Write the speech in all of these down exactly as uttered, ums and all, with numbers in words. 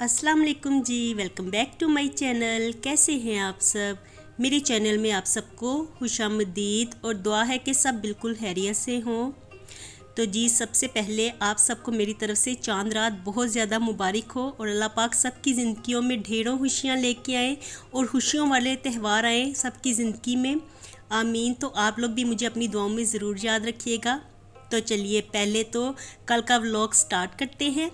अस्सलाम वालेकुम जी। Welcome back to my channel. कैसे हैं आप सब? मेरे चैनल में आप सबको खुशामदीद और दुआ है कि सब बिल्कुल खैरियत से हों। तो जी सबसे पहले आप सबको मेरी तरफ से चांद रात बहुत ज़्यादा मुबारक हो और अल्लाह पाक सबकी ज़िंदगियों में ढेरों खुशियाँ लेके आए और खुशियों वाले त्यौहार आए सबकी ज़िंदगी में, आमीन। तो आप लोग भी मुझे अपनी दुआओं में ज़रूर याद रखिएगा। तो चलिए पहले तो कल का व्लॉग स्टार्ट करते हैं।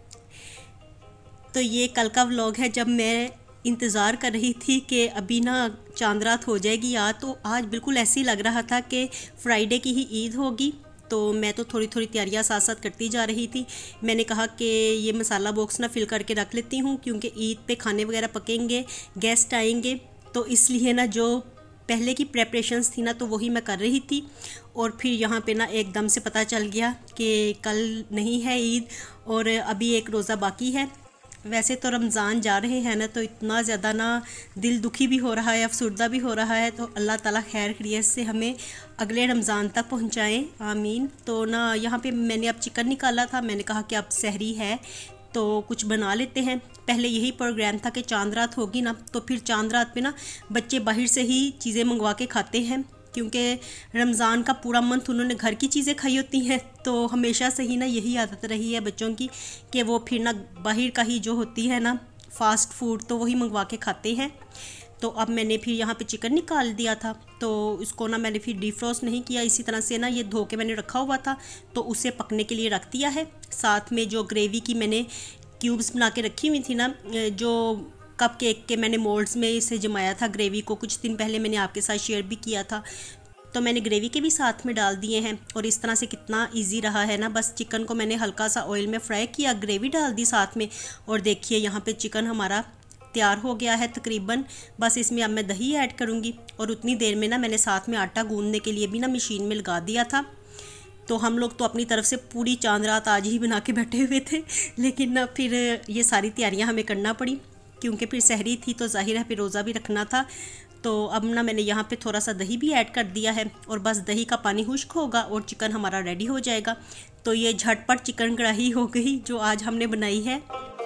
तो ये कल का व्लॉग है जब मैं इंतज़ार कर रही थी कि अभी ना चांद रात हो जाएगी यार। तो आज बिल्कुल ऐसे ही लग रहा था कि फ्राइडे की ही ईद होगी। तो मैं तो थोड़ी थोड़ी तैयारियां साथ साथ करती जा रही थी। मैंने कहा कि ये मसाला बॉक्स ना फिल करके रख लेती हूँ क्योंकि ईद पे खाने वगैरह पकेंगे, गेस्ट आएंगे, तो इसलिए ना जो पहले की प्रेपरेशंस थी ना तो वही मैं कर रही थी। और फिर यहाँ पे ना एकदम से पता चल गया कि कल नहीं है ईद और अभी एक रोज़ा बाकी है। वैसे तो रमज़ान जा रहे हैं ना तो इतना ज़्यादा ना दिल दुखी भी हो रहा है, अफसुर्दा भी हो रहा है। तो अल्लाह ताला खैर खैरियत से हमें अगले रमज़ान तक पहुँचाएँ, आमीन। तो ना यहाँ पे मैंने अब चिकन निकाला था। मैंने कहा कि अब सहरी है तो कुछ बना लेते हैं। पहले यही प्रोग्राम था कि चांद रात होगी ना तो फिर चांद रात पे ना बच्चे बाहर से ही चीज़ें मंगवा के खाते हैं क्योंकि रमज़ान का पूरा मंथ उन्होंने घर की चीज़ें खाई होती हैं। तो हमेशा से ही ना यही आदत रही है बच्चों की कि वो फिर ना बाहर का ही जो होती है ना फ़ास्ट फूड तो वही मंगवा के खाते हैं। तो अब मैंने फिर यहाँ पे चिकन निकाल दिया था तो इसको ना मैंने फिर डीफ्रोस्ट नहीं किया, इसी तरह से ना ये धो के मैंने रखा हुआ था तो उसे पकने के लिए रख दिया है। साथ में जो ग्रेवी की मैंने क्यूब्स बना के रखी हुई थी ना, जो कप केक के मैंने मोल्ड्स में इसे जमाया था ग्रेवी को, कुछ दिन पहले मैंने आपके साथ शेयर भी किया था। तो मैंने ग्रेवी के भी साथ में डाल दिए हैं और इस तरह से कितना इजी रहा है ना। बस चिकन को मैंने हल्का सा ऑयल में फ्राई किया, ग्रेवी डाल दी साथ में और देखिए यहाँ पे चिकन हमारा तैयार हो गया है तकरीबन। बस इसमें अब मैं दही ऐड करूँगी और उतनी देर में ना मैंने साथ में आटा गूंदने के लिए भी ना मशीन में लगा दिया था। तो हम लोग तो अपनी तरफ से पूरी चांद रात आज ही बना के बैठे हुए थे, लेकिन ना फिर ये सारी तैयारियाँ हमें करना पड़ी क्योंकि फिर सहरी थी तो जाहिर है फिर रोज़ा भी रखना था। तो अब ना मैंने यहाँ पे थोड़ा सा दही भी ऐड कर दिया है और बस दही का पानी खुश्क होगा और चिकन हमारा रेडी हो जाएगा। तो ये झटपट चिकन कढ़ाई हो गई जो आज हमने बनाई है।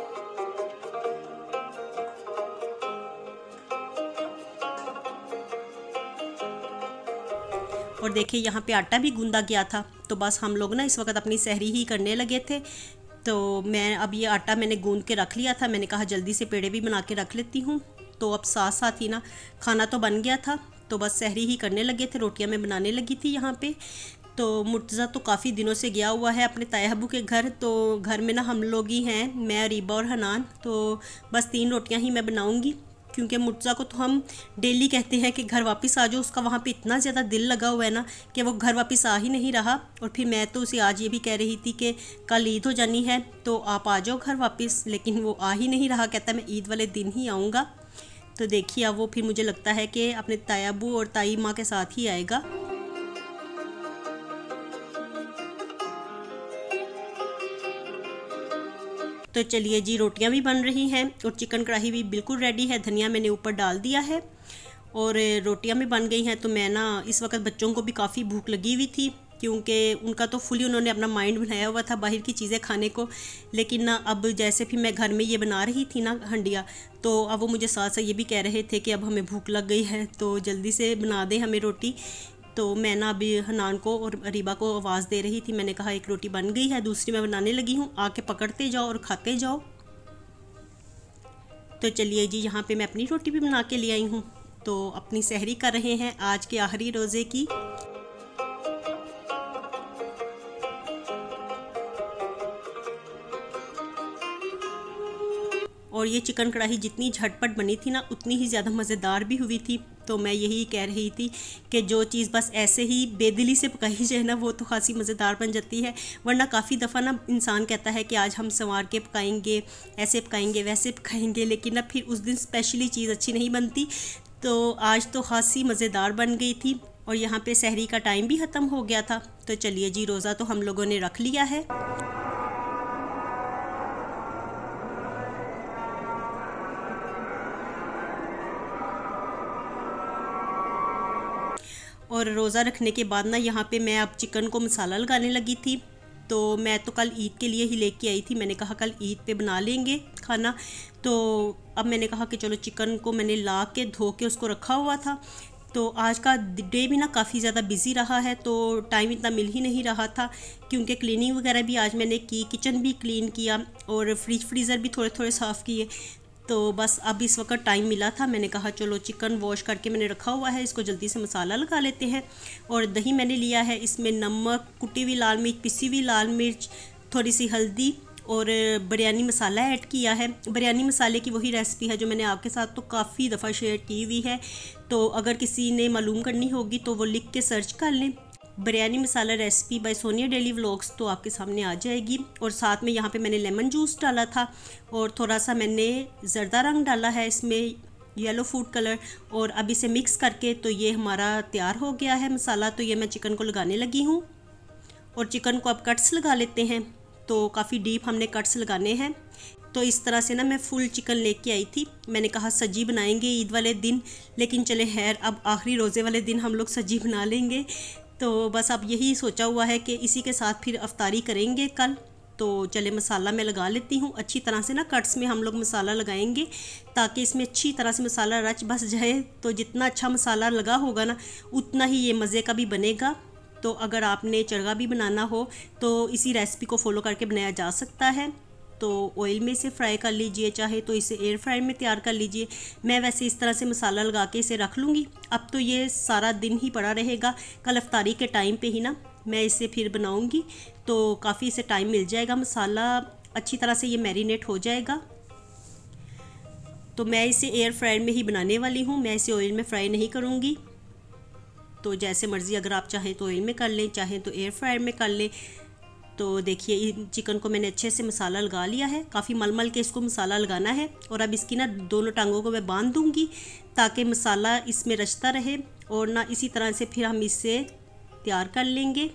और देखिए यहाँ पे आटा भी गूंदा गया था तो बस हम लोग ना इस वक्त अपनी सहरी ही करने लगे थे। तो मैं अब ये आटा मैंने गूंद के रख लिया था, मैंने कहा जल्दी से पेड़े भी बना के रख लेती हूँ। तो अब साथ साथ ही ना खाना तो बन गया था तो बस सहरी ही करने लगे थे, रोटियां मैं बनाने लगी थी यहाँ पे। तो मुर्तज़ा तो काफ़ी दिनों से गया हुआ है अपने ताया अब्बू के घर, तो घर में ना हम लोग ही हैं, मैं, रीबा और हनान। तो बस तीन रोटियां ही मैं बनाऊँगी क्योंकि मुर्तज़ा को तो हम डेली कहते हैं कि घर वापस आ जाओ। उसका वहाँ पे इतना ज़्यादा दिल लगा हुआ है ना कि वो घर वापस आ ही नहीं रहा। और फिर मैं तो उसे आज ये भी कह रही थी कि कल ईद हो जानी है तो आप आ जाओ घर वापस, लेकिन वो आ ही नहीं रहा, कहता मैं ईद वाले दिन ही आऊँगा। तो देखिए अब वो फिर मुझे लगता है कि अपने ताया अब्बू और ताई माँ के साथ ही आएगा। तो चलिए जी रोटियां भी बन रही हैं और चिकन कढ़ाई भी बिल्कुल रेडी है, धनिया मैंने ऊपर डाल दिया है और रोटियां भी बन गई हैं। तो मैं ना इस वक्त बच्चों को भी काफ़ी भूख लगी हुई थी क्योंकि उनका तो फुली उन्होंने अपना माइंड बनाया हुआ था बाहर की चीज़ें खाने को। लेकिन ना अब जैसे फिर मैं घर में ये बना रही थी ना हंडिया, तो अब वो मुझे साथ साथ ये भी कह रहे थे कि अब हमें भूख लग गई है तो जल्दी से बना दें हमें रोटी। तो मैं ना अभी हनान को और रीबा को आवाज़ दे रही थी, मैंने कहा एक रोटी बन गई है, दूसरी मैं बनाने लगी हूँ, आके पकड़ते जाओ और खाते जाओ। तो चलिए जी यहाँ पे मैं अपनी रोटी भी बना के ले आई हूँ। तो अपनी सहरी कर रहे हैं आज के आखिरी रोज़े की। और ये चिकन कढ़ाई जितनी झटपट बनी थी ना उतनी ही ज़्यादा मज़ेदार भी हुई थी। तो मैं यही कह रही थी कि जो चीज़ बस ऐसे ही बेदिली से पकाई जाए ना वो तो खासी मज़ेदार बन जाती है। वरना काफ़ी दफ़ा ना इंसान कहता है कि आज हम संवार के पकाएंगे, ऐसे पकाएंगे, वैसे पकाएंगे, लेकिन ना फिर उस दिन स्पेशली चीज़ अच्छी नहीं बनती। तो आज तो खासी मज़ेदार बन गई थी और यहाँ पे सहरी का टाइम भी ख़त्म हो गया था। तो चलिए जी रोज़ा तो हम लोगों ने रख लिया है। और रोज़ा रखने के बाद ना यहाँ पे मैं अब चिकन को मसाला लगाने लगी थी। तो मैं तो कल ईद के लिए ही लेके आई थी, मैंने कहा कल ईद पे बना लेंगे खाना। तो अब मैंने कहा कि चलो चिकन को मैंने ला के धो के उसको रखा हुआ था। तो आज का डे भी ना काफ़ी ज़्यादा बिज़ी रहा है, तो टाइम इतना मिल ही नहीं रहा था, क्योंकि क्लीनिंग वगैरह भी आज मैंने की, किचन भी क्लीन किया और फ्रिज फ्रीज़र भी थोड़े थोड़े साफ़ किए। तो बस अब इस वक्त टाइम मिला था, मैंने कहा चलो चिकन वॉश करके मैंने रखा हुआ है, इसको जल्दी से मसाला लगा लेते हैं। और दही मैंने लिया है, इसमें नमक, कुटी हुई लाल मिर्च, पिसी हुई लाल मिर्च, थोड़ी सी हल्दी और बिरयानी मसाला ऐड किया है। बिरयानी मसाले की वही रेसिपी है जो मैंने आपके साथ तो काफ़ी दफ़ा शेयर की हुई है, तो अगर किसी ने मालूम करनी होगी तो वो लिख के सर्च कर लें, biryani masala recipe by Sonia daily vlogs, तो आपके सामने आ जाएगी। और साथ में यहाँ पे मैंने लेमन जूस डाला था और थोड़ा सा मैंने ज़र्दा रंग डाला है, इसमें येलो फूड कलर, और अब इसे मिक्स करके तो ये हमारा तैयार हो गया है मसाला। तो ये मैं चिकन को लगाने लगी हूँ और चिकन को अब कट्स लगा लेते हैं। तो काफ़ी डीप हमने कट्स लगाने हैं। तो इस तरह से ना मैं फुल चिकन लेके आई थी, मैंने कहा सब्जी बनाएंगे ईद वाले दिन, लेकिन चले खैर अब आखिरी रोज़े वाले दिन हम लोग सब्जी बना लेंगे। तो बस अब यही सोचा हुआ है कि इसी के साथ फिर अफ्तारी करेंगे कल। तो चले मसाला मैं लगा लेती हूँ अच्छी तरह से ना, कट्स में हम लोग मसाला लगाएंगे ताकि इसमें अच्छी तरह से मसाला रच बस जाए। तो जितना अच्छा मसाला लगा होगा ना उतना ही ये मज़े का भी बनेगा। तो अगर आपने चरगा भी बनाना हो तो इसी रेसिपी को फॉलो करके बनाया जा सकता है। तो ऑयल में इसे फ्राई कर लीजिए, चाहे तो इसे एयर फ्रायर में तैयार कर लीजिए। मैं वैसे इस तरह से मसाला लगा के इसे रख लूँगी। अब तो ये सारा दिन ही पड़ा रहेगा, कल अफ्तारी के टाइम पे ही ना मैं इसे फिर बनाऊँगी, तो काफ़ी इसे टाइम मिल जाएगा, मसाला अच्छी तरह से ये मैरिनेट हो जाएगा। तो मैं इसे एयर फ्रायर में ही बनाने वाली हूँ, मैं इसे ऑयल में फ्राई नहीं करूँगी। तो जैसे मर्ज़ी, अगर आप चाहें तो ऑयल में कर लें, चाहें तो एयर फ्रायर में कर लें। तो देखिए चिकन को मैंने अच्छे से मसाला लगा लिया है, काफ़ी मल मल के इसको मसाला लगाना है। और अब इसकी ना दोनों टांगों को मैं बांध दूंगी ताकि मसाला इसमें रचता रहे, और ना इसी तरह से फिर हम इसे तैयार कर लेंगे।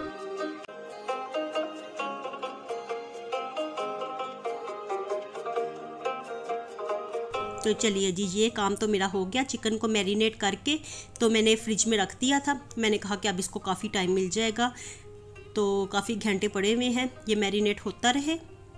तो चलिए जी, ये काम तो मेरा हो गया। चिकन को मैरिनेट करके तो मैंने फ्रिज में रख दिया था, मैंने कहा कि अब इसको काफ़ी टाइम मिल जाएगा, तो काफ़ी घंटे पड़े हुए हैं, ये मैरिनेट होता रहे।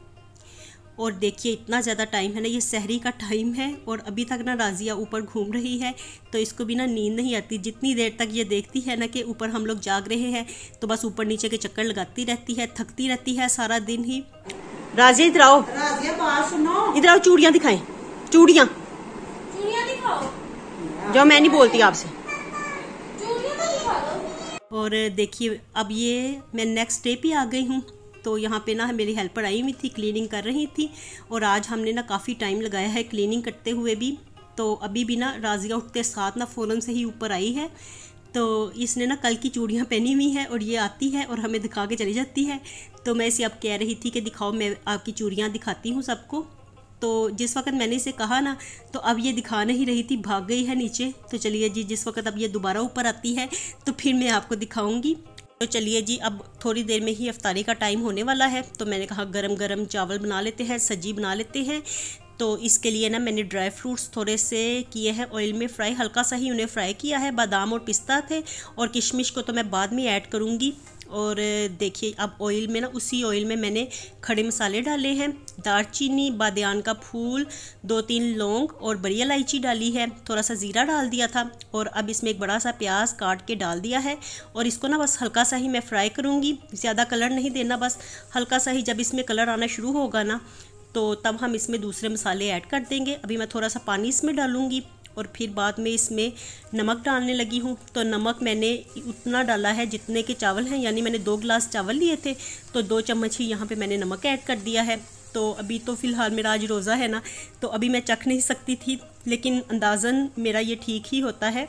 और देखिए इतना ज़्यादा टाइम है ना, ये सहरी का टाइम है और अभी तक ना राज़िया ऊपर घूम रही है, तो इसको भी ना नींद नहीं आती। जितनी देर तक ये देखती है ना कि ऊपर हम लोग जाग रहे हैं, तो बस ऊपर नीचे के चक्कर लगाती रहती है, थकती रहती है सारा दिन ही। राज़िया इधर आओ, राज़िया बात सुनो, इधर आओ, चूड़ियाँ दिखाएं, चूड़ियाँ चूड़ियाँ दिखाओ। जो मैं नहीं बोलती आपसे। चूड़ियाँ तो दिखा दो। और देखिए अब ये मैं नेक्स्ट डे पे आ गई हूँ। तो यहाँ पे ना मेरी हेल्पर आई हुई थी, क्लीनिंग कर रही थी, और आज हमने ना काफ़ी टाइम लगाया है क्लीनिंग करते हुए भी। तो अभी भी ना राज़िया उठते साथ ना फ़ौरन से ही ऊपर आई है। तो इसने ना कल की चूड़ियाँ पहनी हुई हैं और ये आती है और हमें दिखा के चली जाती है। तो मैं इसे अब कह रही थी कि दिखाओ, मैं आपकी चूड़ियाँ दिखाती हूँ सबको। तो जिस वक्त मैंने इसे कहा ना, तो अब ये दिखा नहीं रही थी, भाग गई है नीचे। तो चलिए जी, जिस वक्त अब ये दोबारा ऊपर आती है तो फिर मैं आपको दिखाऊंगी। तो चलिए जी, अब थोड़ी देर में ही अफ्तारी का टाइम होने वाला है, तो मैंने कहा गरम गरम चावल बना लेते हैं, सब्जी बना लेते हैं। तो इसके लिए ना मैंने ड्राई फ्रूट्स थोड़े से किए हैं ऑयल में फ्राई, हल्का सा ही उन्हें फ्राई किया है। बादाम और पिस्ता थे, और किशमिश को तो मैं बाद में ऐड करूँगी। और देखिए अब ऑयल में ना, उसी ऑयल में मैंने खड़े मसाले डाले हैं, दालचीनी, बादियान का फूल, दो तीन लौंग और बड़ी इलायची डाली है, थोड़ा सा ज़ीरा डाल दिया था। और अब इसमें एक बड़ा सा प्याज काट के डाल दिया है, और इसको ना बस हल्का सा ही मैं फ्राई करूँगी, ज़्यादा कलर नहीं देना, बस हल्का सा ही। जब इसमें कलर आना शुरू होगा ना, तो तब हम इसमें दूसरे मसाले ऐड कर देंगे। अभी मैं थोड़ा सा पानी इसमें डालूँगी और फिर बाद में इसमें नमक डालने लगी हूँ। तो नमक मैंने उतना डाला है जितने के चावल हैं, यानी मैंने दो गिलास चावल लिए थे, तो दो चम्मच ही यहाँ पे मैंने नमक ऐड कर दिया है। तो अभी तो फ़िलहाल मेरा आज रोज़ा है ना, तो अभी मैं चख नहीं सकती थी, लेकिन अंदाज़न मेरा ये ठीक ही होता है।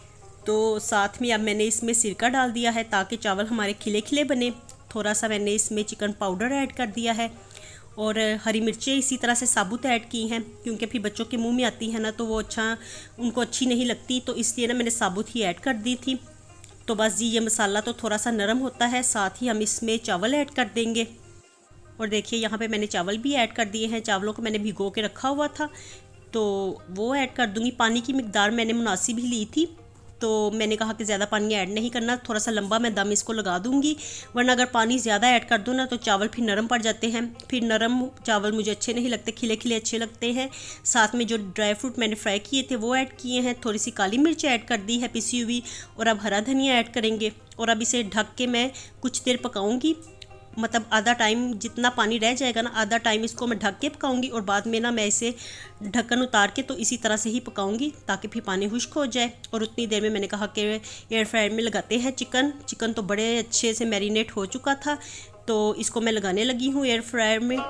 तो साथ में अब मैंने इसमें सिरका डाल दिया है ताकि चावल हमारे खिले खिले बने। थोड़ा सा मैंने इसमें चिकन पाउडर ऐड कर दिया है, और हरी मिर्चें इसी तरह से साबुत ऐड की हैं, क्योंकि फिर बच्चों के मुंह में आती है ना, तो वो अच्छा उनको अच्छी नहीं लगती, तो इसलिए ना मैंने साबुत ही ऐड कर दी थी। तो बस जी, ये मसाला तो थोड़ा सा नरम होता है, साथ ही हम इसमें चावल ऐड कर देंगे। और देखिए यहाँ पे मैंने चावल भी ऐड कर दिए हैं, चावलों को मैंने भिगो के रखा हुआ था, तो वो ऐड कर दूँगी। पानी की मिकदार मैंने मुनासिब ही ली थी, तो मैंने कहा कि ज़्यादा पानी ऐड नहीं करना, थोड़ा सा लंबा मैं दम इसको लगा दूंगी, वरना अगर पानी ज़्यादा ऐड कर दूँ ना तो चावल फिर नरम पड़ जाते हैं। फिर नरम चावल मुझे अच्छे नहीं लगते, खिले खिले अच्छे लगते हैं। साथ में जो ड्राई फ्रूट मैंने फ्राई किए थे वो ऐड किए हैं, थोड़ी सी काली मिर्च ऐड कर दी है पिसी हुई, और अब हरा धनिया ऐड करेंगे। और अब इसे ढक के मैं कुछ देर पकाऊंगी, मतलब आधा टाइम, जितना पानी रह जाएगा ना आधा टाइम इसको मैं ढक के पकाऊंगी, और बाद में ना मैं इसे ढक्कन उतार के तो इसी तरह से ही पकाऊंगी ताकि फिर पानी खुश्क हो जाए। और उतनी देर में मैंने कहा कि एयर फ्रायर में लगाते हैं चिकन। चिकन तो बड़े अच्छे से मैरिनेट हो चुका था, तो इसको मैं लगाने लगी हूँ एयर फ्रायर में।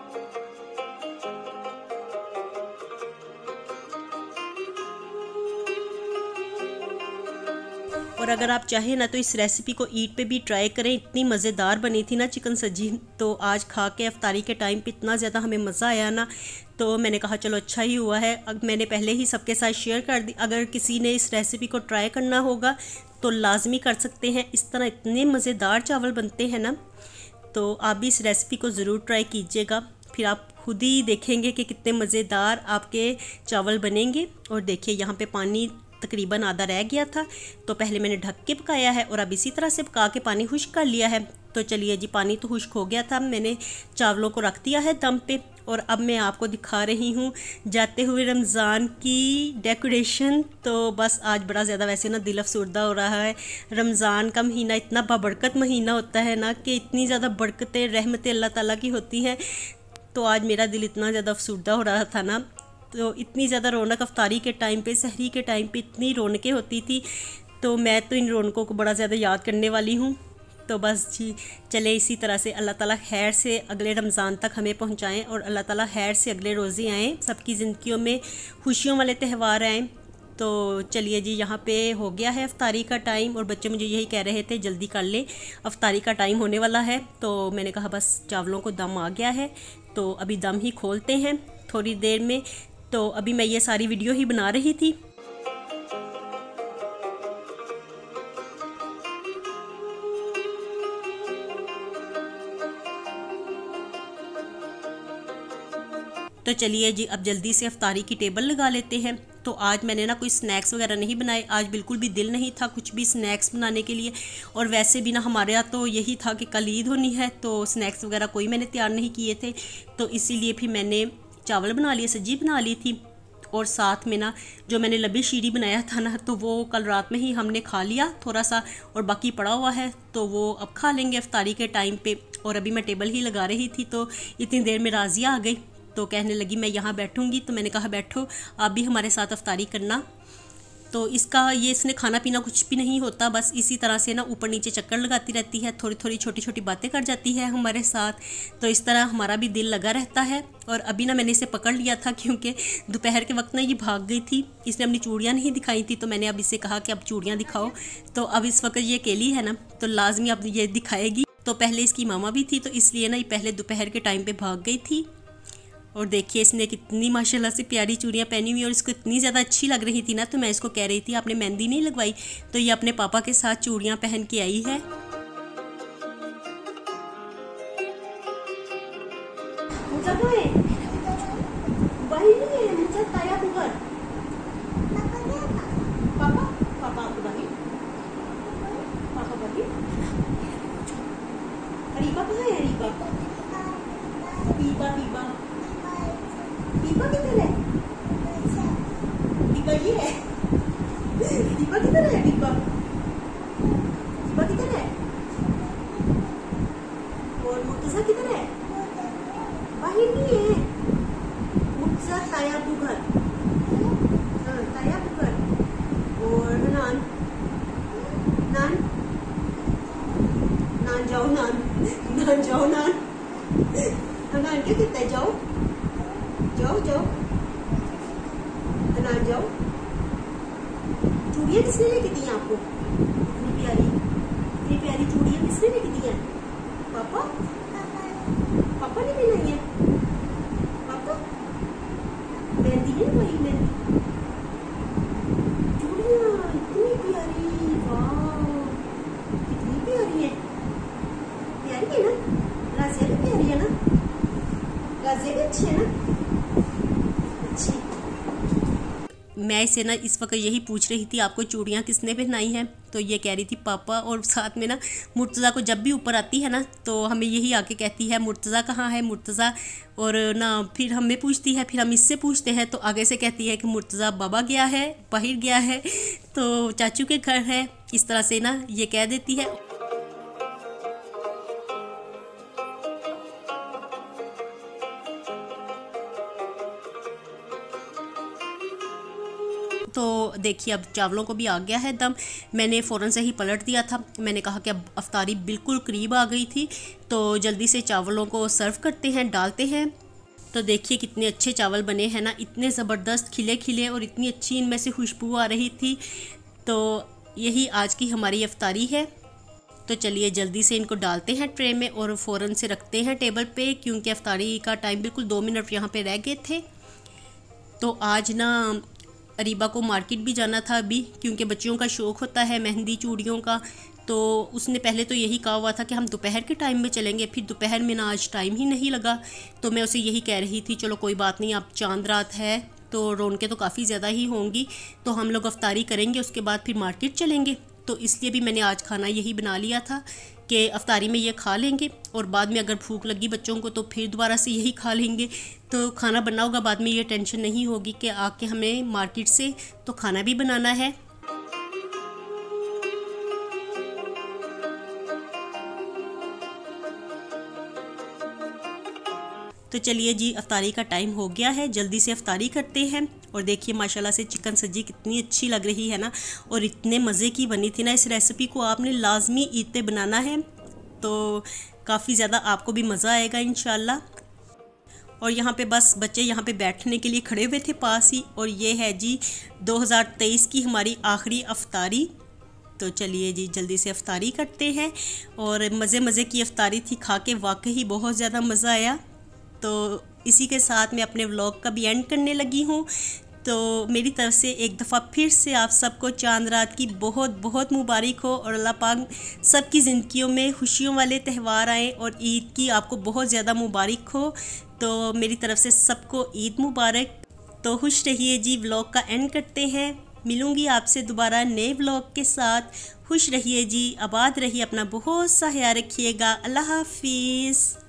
और अगर आप चाहें ना तो इस रेसिपी को ईद पे भी ट्राई करें, इतनी मज़ेदार बनी थी ना चिकन सब्जी। तो आज खा के अफ्तारी के टाइम पे इतना ज़्यादा हमें मज़ा आया ना, तो मैंने कहा चलो अच्छा ही हुआ है। अब मैंने पहले ही सबके साथ शेयर कर दी, अगर किसी ने इस रेसिपी को ट्राई करना होगा तो लाजमी कर सकते हैं। इस तरह इतने मज़ेदार चावल बनते हैं ना, तो आप भी इस रेसिपी को ज़रूर ट्राई कीजिएगा, फिर आप खुद ही देखेंगे कि कितने मज़ेदार आपके चावल बनेंगे। और देखिए यहाँ पे पानी तकरीबन आधा रह गया था, तो पहले मैंने ढक के पकाया है और अब इसी तरह से पका के पानी खुश्क कर लिया है। तो चलिए जी, पानी तो खुश्क हो गया था, मैंने चावलों को रख दिया है दम पे, और अब मैं आपको दिखा रही हूँ जाते हुए रमज़ान की डेकोरेशन। तो बस आज बड़ा ज़्यादा वैसे ना दिल अफसरदा हो रहा है। रमज़ान का महीना इतना बाबरकत महीना होता है ना कि इतनी ज़्यादा बरकतें रहमतें अल्लाह ताला की होती हैं। तो आज मेरा दिल इतना ज़्यादा अफसरदा हो रहा था ना, तो इतनी ज़्यादा रौनक अफ्तारी के टाइम पे, सहरी के टाइम पे इतनी रौनकें होती थी, तो मैं तो इन रौनकों को बड़ा ज़्यादा याद करने वाली हूँ। तो बस जी चले, इसी तरह से अल्लाह ताला खैर से अगले रमज़ान तक हमें पहुँचाएँ, और अल्लाह ताला खैर से अगले रोज़े आएँ, सबकी ज़िंदगियों में खुशियों वाले त्यौहार आएँ। तो चलिए जी, यहाँ पे हो गया है अफ्तारी का टाइम, और बच्चे मुझे यही कह रहे थे जल्दी कर ले, अफ्तारी का टाइम होने वाला है। तो मैंने कहा बस चावलों को दम आ गया है, तो अभी दम ही खोलते हैं थोड़ी देर में। तो अभी मैं ये सारी वीडियो ही बना रही थी। तो चलिए जी, अब जल्दी से अफ्तारी की टेबल लगा लेते हैं। तो आज मैंने ना कोई स्नैक्स वगैरह नहीं बनाए, आज बिल्कुल भी दिल नहीं था कुछ भी स्नैक्स बनाने के लिए। और वैसे भी ना हमारे यहाँ तो यही था कि कल ईद होनी है, तो स्नैक्स वगैरह कोई मैंने तैयार नहीं किए थे। तो इसीलिए फिर मैंने चावल बना लिए, सब्जी बना ली थी, और साथ में ना जो मैंने लबी शीरी बनाया था ना, तो वो कल रात में ही हमने खा लिया थोड़ा सा, और बाकी पड़ा हुआ है तो वो अब खा लेंगे अफ्तारी के टाइम पे। और अभी मैं टेबल ही लगा रही थी, तो इतनी देर में राजिया आ गई, तो कहने लगी मैं यहाँ बैठूँगी। तो मैंने कहा बैठो, आप भी हमारे साथ अफ्तारी करना। तो इसका ये इसने खाना पीना कुछ भी नहीं होता, बस इसी तरह से ना ऊपर नीचे चक्कर लगाती रहती है, थोड़ी थोड़ी छोटी छोटी बातें कर जाती है हमारे साथ। तो इस तरह हमारा भी दिल लगा रहता है। और अभी ना मैंने इसे पकड़ लिया था, क्योंकि दोपहर के वक्त ना ये भाग गई थी, इसने अपनी चूड़ियाँ नहीं दिखाई थी, तो मैंने अब इसे कहा कि अब चूड़ियाँ दिखाओ। तो अब इस वक्त ये अकेली है ना, तो लाजमी अब ये दिखाएगी। तो पहले इसकी मामा भी थी, तो इसलिए ना ये पहले दोपहर के टाइम पर भाग गई थी। और देखिए इसने कितनी माशाल्लाह से प्यारी चूड़ियाँ पहनी हुई, और इसको इतनी ज़्यादा अच्छी लग रही थी ना, तो मैं इसको कह रही थी आपने मेहंदी नहीं लगवाई, तो ये अपने पापा के साथ चूड़ियाँ पहन के आई है। पीपा पीपा पीपा किधर है? पीपा ये है। पीपा किधर है? पीपा पीपा किधर है? और मुर्तजा किधर है? बाहर नहीं है। मुर्तजा ताया बुगर, हाँ ताया बुगर। और नान नान नान जाओ, नान नान जाओ, नान नान क्या कहता है? जाओ जाओ जाओ, नान जाओ। चूड़ियाँ किसने लेके दी आपको? इतनी प्यारी, इतनी प्यारी चूड़ियाँ किसने लेके दी हैं? पापा पापा ने पहनाई है? पापा मेहंदी नहीं लगवाई? मेहंदी चूड़ियाँ इतनी प्यारी, वाह कितनी प्यारी है। प्यारी है ना? राजिया भी प्यारी है ना? राजिया भी अच्छी है ना? अच्छी। मैं इसे ना इस वक्त यही पूछ रही थी आपको चूड़ियाँ किसने पहनाई हैं, तो ये कह रही थी पापा। और साथ में ना मुर्तज़ा को जब भी ऊपर आती है ना तो हमें यही आके कहती है मुर्तज़ा कहाँ है मुर्तज़ा। और ना फिर हमें पूछती है, फिर हम इससे पूछते हैं तो आगे से कहती है कि मुर्तज़ा बाबा गया है, बाहर गया है, तो चाचू के घर है। इस तरह से ना ये कह देती है। तो देखिए अब चावलों को भी आ गया है दम। मैंने फ़ौरन से ही पलट दिया था। मैंने कहा कि अब अफ्तारी बिल्कुल करीब आ गई थी, तो जल्दी से चावलों को सर्व करते हैं, डालते हैं। तो देखिए कितने अच्छे चावल बने हैं ना, इतने ज़बरदस्त खिले खिले और इतनी अच्छी इनमें से खुशबू आ रही थी। तो यही आज की हमारी अफ्तारी है। तो चलिए जल्दी से इनको डालते हैं ट्रे में और फ़ौरन से रखते हैं टेबल पे, क्योंकि अफ्तारी का टाइम बिल्कुल दो मिनट यहाँ पे रह गए थे। तो आज ना अरीबा को मार्केट भी जाना था अभी, क्योंकि बच्चियों का शौक़ होता है मेहंदी चूड़ियों का। तो उसने पहले तो यही कहा हुआ था कि हम दोपहर के टाइम में चलेंगे, फिर दोपहर में ना आज टाइम ही नहीं लगा। तो मैं उसे यही कह रही थी चलो कोई बात नहीं, अब चांद रात है तो रौनकें तो काफ़ी ज़्यादा ही होंगी, तो हम लोग अफ्तारी करेंगे उसके बाद फिर मार्केट चलेंगे। तो इसलिए भी मैंने आज खाना यही बना लिया था कि अफ्तारी में ये खा लेंगे और बाद में अगर भूख लगी बच्चों को तो फिर दोबारा से यही खा लेंगे। तो खाना बना होगा, बाद में ये टेंशन नहीं होगी कि आके हमें मार्केट से तो खाना भी बनाना है। तो चलिए जी अफ्तारी का टाइम हो गया है, जल्दी से अफ्तारी करते हैं। और देखिए माशाल्लाह से चिकन सब्जी कितनी अच्छी लग रही है ना, और इतने मज़े की बनी थी ना। इस रेसिपी को आपने लाजमी ईद पे बनाना है तो काफ़ी ज़्यादा आपको भी मज़ा आएगा इंशाल्लाह। और यहाँ पे बस बच्चे यहाँ पे बैठने के लिए खड़े हुए थे पास ही। और ये है जी दो हज़ार तेईस की हमारी आखिरी अफ्तारी। तो चलिए जी जल्दी से अफ्तारी करते हैं। और मज़े मज़े की अफ्तारी थी, खा के वाकई बहुत ज़्यादा मज़ा आया। तो इसी के साथ मैं अपने व्लॉग का भी एंड करने लगी हूँ। तो मेरी तरफ से एक दफ़ा फिर से आप सबको चांद रात की बहुत बहुत मुबारक हो, और अल्लाह पाक सबकी ज़िंदगियों में खुशियों वाले त्यौहार आएँ और ईद की आपको बहुत ज़्यादा मुबारक हो। तो मेरी तरफ से सबको ईद मुबारक। तो खुश रहिए जी, व्लॉग का एंड करते हैं। मिलूँगी आपसे दोबारा नए व्लॉग के साथ। खुश रहिए जी, आबाद रहिए, अपना बहुत सा ख्याल रखिएगा। अल्लाह हाफिज़।